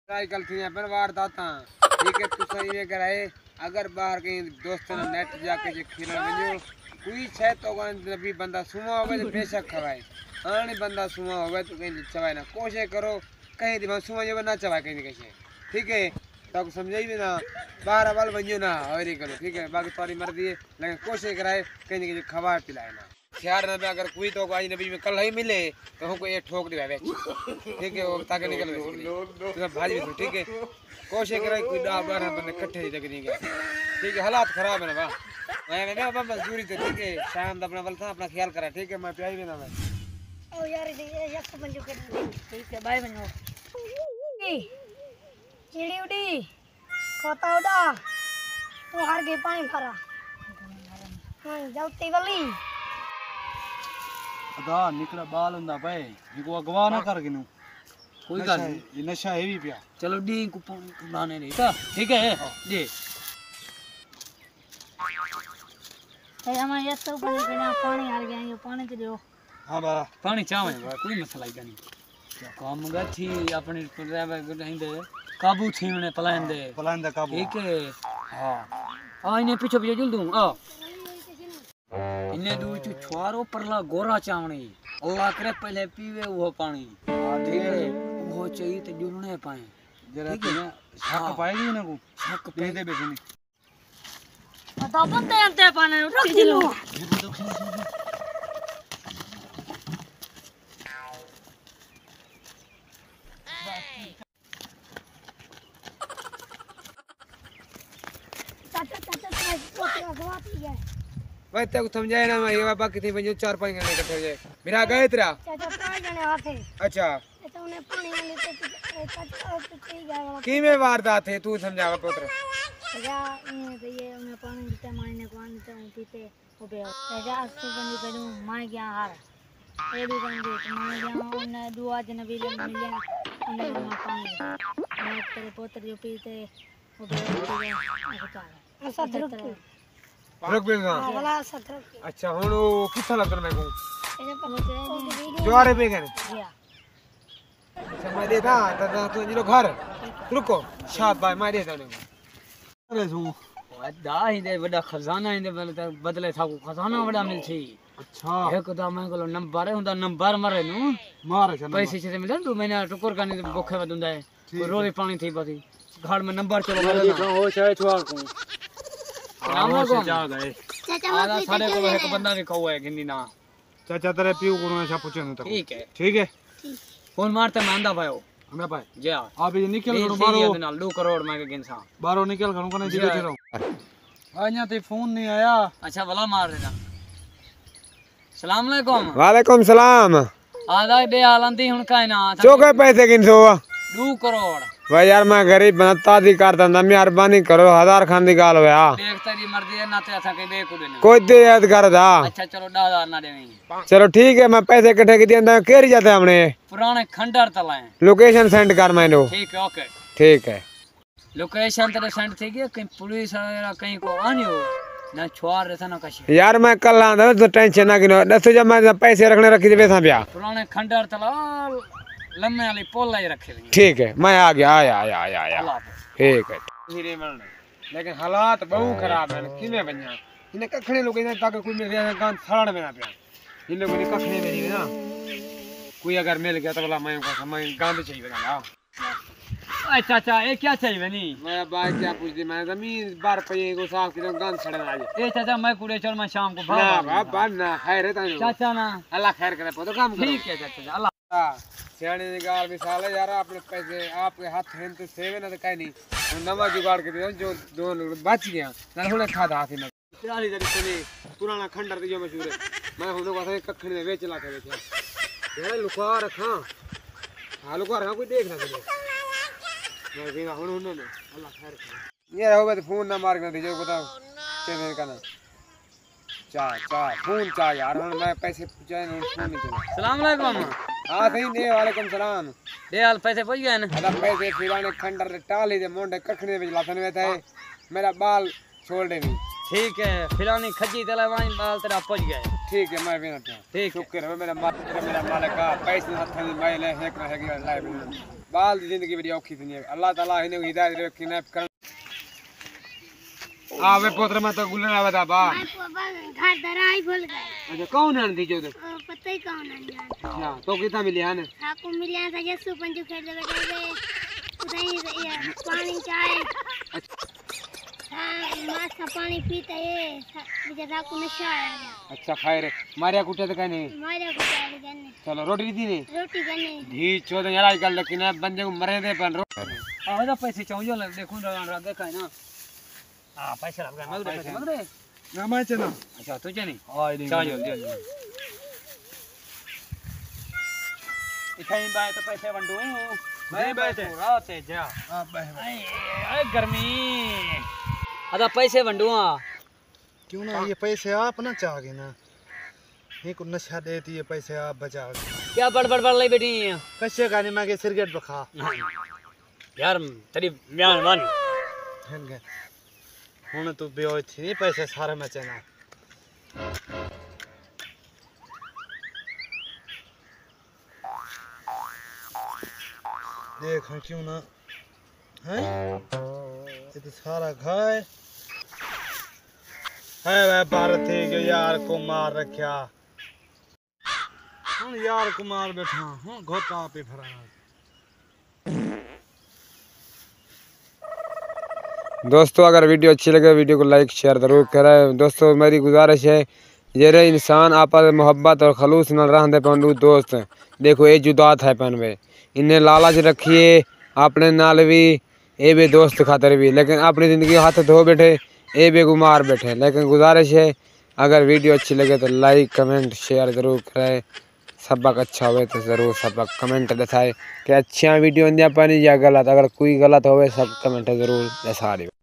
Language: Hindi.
साइकिल थी पर वारदात ठीक है तू सही है कराए अगर बाहर कहीं दोस्त ने नेट जाके जे खेलन वञो कोई छे तो नबी बंदा सुमा होवे तो बेशक खवाए हां बंदा सुमा होवे तो कहीं चवाए ना कोशिश करो कहीं दिमाग सुमा जो ना चवाए कहीं कैसे ठीक है तो समझाई भी ना बाहर वाल वञो ना और ही करो ठीक है बाकी तुम्हारी मर्जी है लेकिन कोशिश कराए कहीं खवा पिलाए ना ख्याल ना अगर कोई तो आज नबी में कल ही मिले तो हमको ये ठोक दिया ठीक है वो ताकि निकल तो भाजी भी ठीक है कोशिश करे कोई 10-12 बंदे इकट्ठे ही लगनी गए ठीक है हालात खराब है ना मैं बाबा मजदूरी तो ठीक है शाम अपना बल था अपना ख्याल करा ठीक है मैं प्याई भी ना मैं ओ यार ये यक बंजो कर ठीक है बाय बनो चिड़ी उड़ी खोता उड़ा तो हार गए पानी भरा हां जलती वाली अदा निकला बाल हुंदा भाई जिको अगवा ना कर गिनू कोई गल ये नशा है भी पिया चलो डी को लाने नहीं तो ठीक है जी ए हमारे ये सब बिना पानी हार गया ये पानी तो दो हां बा पानी चावे कोई मसला ही नहीं क्या काम गठी अपनी नहीं दे काबू थी ने पलाइन दे काबू ठीक है हां आ इने पीछे पीछे जुल दूं आ इन्हें दू चु छुआरो परला गोरा चावणी अल्लाह करे पहले पीवे वो पानी ठीक है वो चाहिए तो जुलने पाए जरा शक पाएगी ना को शक पे दे बेचनी तो बंदे अंते पानी रुक जिलो भाई तक समझाए ना मैं ये बाबा कितनी बजे 4-5 घंटे इकट्ठे हो जाए मेरा गए तेरा चाचा 5 जने आते अच्छा तो उन्हें पानी में लेते चाचा तो ठीक है की में वारदात है तू समझावा पुत्र चाचा ये उन्हें पानी देते मारने को आने तो पीते वो बे चाचा अस्ते बंदी करूं मैं गया हार ये भी बंदी तो मैं गया उन्हें दुआ जन भी ले मिले उन्हें मैं पानी मैं तेरे पुत्र जो पीते वो बे ऐसा रुक रुक भी ना वाला सत्र अच्छा हुन वो किथा लगन मैं को जोरे पे गए अच्छा मैं देता तो तू जिलो घर रुको शाद भाई मैं देता ने अरे सु दा ही दे बड़ा खजाना ही दे बदले था को खजाना बड़ा मिल छी अच्छा एक दा मैं को नंबर हुंदा नंबर मारे नु मारे पैसे से मिलन तू मैंने टुकर कानी भूखे बदुंदा है रोली पानी थी बदी घर में नंबर चलो हो चाहे छुआर को नाम को जा गए आधा सारे को एक बंदा भी कहू है गिंदी ना चाचा तेरे पीऊ को ऐसा पूछे न ठीक है फोन मारते मांदा भायो हमरा भाई जा आप ये निकल करो बारो नाल 2 करोड़ मैं के गिनसा बारो निकल करूं कने जीरो जीरो आया ते फोन नहीं आया अच्छा भला मार देना सलाम अलैकुम वालेकुम सलाम आधा दे आलंदी हुन काई ना चोके पैसे गिनसो 2 करोड़ भाई यार मैं गरीब बनता दी करता मेहरबानी करो 1000 खान दी गाल होया देख तेरी मर्जी है ना ते असा के दे को देने कोई दे याद कर दा अच्छा चलो 10000 ना देवेंगे चलो ठीक है मैं पैसे इकट्ठे कर दिया केरी जाते हमने पुराने खंडर तलाए लोकेशन सेंड कर मैंने ठीक है ओके ठीक है लोकेशन तेरे सेंड थी गई कहीं पुलिस वगैरह कहीं को आनियो ना छुआर रहता ना कशी यार मैं कल आंदा तो टेंशन ना गिनो दसो जब मैं पैसे रखने रखी दे था ब्याह पुराने खंडर तला लम्बे वाली पोल लाई रखे ठीक है मैं आ गया आया ठीक है धीरे मिलने लेकिन हालात बहुत खराब है किने बन्या इने कखने लोग इने ताके कोई मिल गया गांव छाड़ में ना पे इन लोगों ने कखने में नहीं ना कोई अगर मिल गया तो भला मैं को समय गांव चाहिए बना अच्छा चाचा ये क्या चाहिए बनी मैं बात क्या पूछ दी मैं जमीन बार पे को साफ की गांव छड़न आज ए चाचा मैं कूड़े चल मैं शाम को ना बाबा ना खैर है चाचा ना अल्लाह खैर करे तो काम ठीक है चाचा अल्लाह सियाने दी गाल मिसाल है यार अपने पैसे आपके हाथ हैं तो सेवे ना तो कहीं नहीं नवा जुगाड़ के दे जो दो बच गया ना हुने खादा हाथ में चाली जरी चली पुराना खंडर जो मशहूर है मैं हुने को कखने में बेच ला के बेचा यार लुका रखा हां लुका रखा कोई देख ना दे मैं बिना हुने ने अल्लाह खैर करे ये हो तो फोन ना मार के दे जो बताओ चेंज करना चा फोन चा यार मैं पैसे पूछे फोन नहीं चला सलाम अलैकुम हां सही ने वालेकुम सलाम दे हाल पैसे पहुंच गए ना अदा पैसे फिराने खंडर टाली दे मोंडे कखने में लासन में थे मेरा बाल छोड़ दे ठीक है फिरानी खजी तला वाइन बाल तेरा पहुंच गए ठीक है मैं भी ना ठीक है शुक्र है मेरा मालिक का पैसे हाथ में मैं ले एक रहेगी लाइफ बाल जिंदगी बड़ी औखी थी अल्लाह ताला इन्हें हिदायत दे कि न कर आवे पुत्र में तो गुलन आवे था बा घर दराई भूल गए अच्छा कौन है दी जो पता ही कौन है अच्छा तो कितना मिले है आपको मिले था जसू पंजू खेल दे बेटे उधर पानी चाय हां मास का पानी पीते ये बेचारा को नशा आया अच्छा खैर मारिया कुटे तो कहने मारे को चाय देने चलो रोटी दी ने रोटी देने धी चोद यार आजकल लेकिन अब बंदे को मरे दे पर आ जा पैसे चाहिए ल देखो रग का है ना हां पैसे लग गए पैसे मत रे ना मैं चना अच्छा तू जानी हां दे चाहिए दे इथाई बाय तो पैसे वंडू मैं बैठे रात है जा हां भाई ए गर्मी अदा पैसे वंडूआ क्यों ना ये पैसे आप ना चाहोगे ना ये को नशा देती है पैसे आप बचाओगे क्या बड़ लाई बेटी कैसे गाने में के सिगरेट बखा यार तेरी म्यान वन हन गए हुन तो बेओ थी नहीं पैसे सारे में चना देख क्यों ना है ये तो सारा घाय है वह भारत थी जो यार को मार रखा हूँ यार को मार बैठा हूँ घोटा पे फरा दोस्तों अगर वीडियो अच्छी लगे वीडियो को लाइक शेयर जरूर करें दोस्तों मेरी गुजारिश है जेरे इंसान आपस में मोहब्बत और खलूस न रहते पंडू दोस्त देखो ये जुदात है पन वे इन्हें लालच रखिए अपने नाल भी ये भी दोस्त खातर भी लेकिन अपनी ज़िंदगी हाथ धो बैठे ये बेगुमार बैठे लेकिन गुजारिश है अगर वीडियो अच्छी लगे तो लाइक कमेंट शेयर ज़रूर करें सबक अच्छा हो तो ज़रूर सबक कमेंट दिखाए कि अच्छा वीडियो इंदिया पानी या गलत अगर कोई गलत हो सब कमेंट ज़रूर दिखा दे।